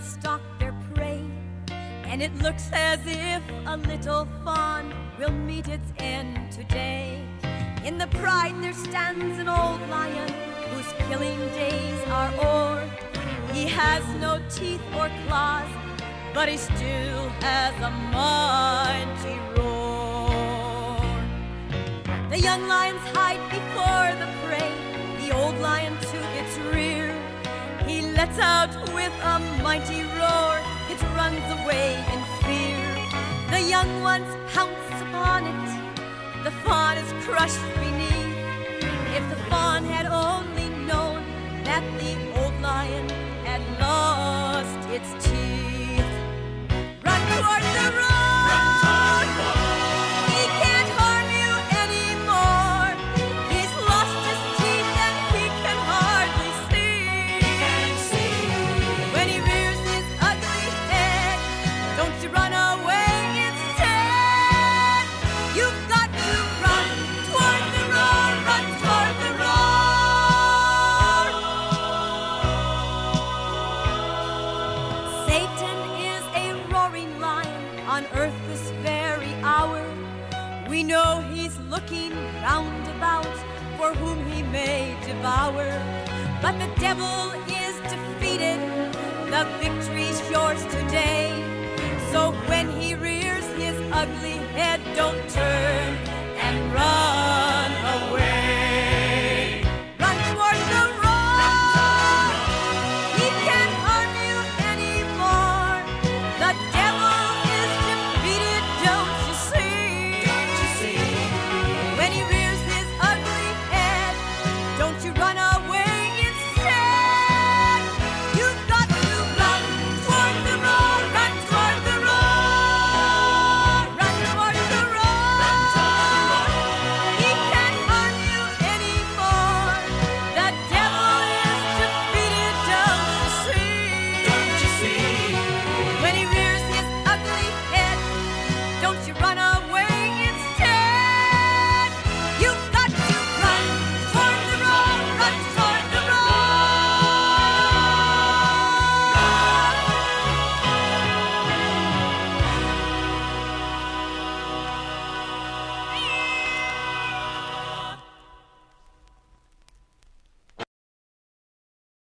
stalk their prey, and it looks as if a little fawn will meet its end today. In the pride there stands an old lion whose killing days are o'er. He has no teeth or claws, but he still has a mighty roar. The young lions hide before the prey, the old lion to its rear. He lets out with a mighty roar, it runs away in fear. The young ones pounce upon it, the fawn is crushed beneath. If the fawn had only known that the old lion had lost its teeth. Run toward the road! He can't harm you anymore. He's lost his teeth and he can hardly see. When he rears his ugly head, don't you run away instead. You've got to run toward the road, run toward the road. Satan is a roaring lion on earth this very hour. We know he's looking round about for whom he may devour. But the devil is defeated, the victory's yours today. So when he rears his ugly head, don't turn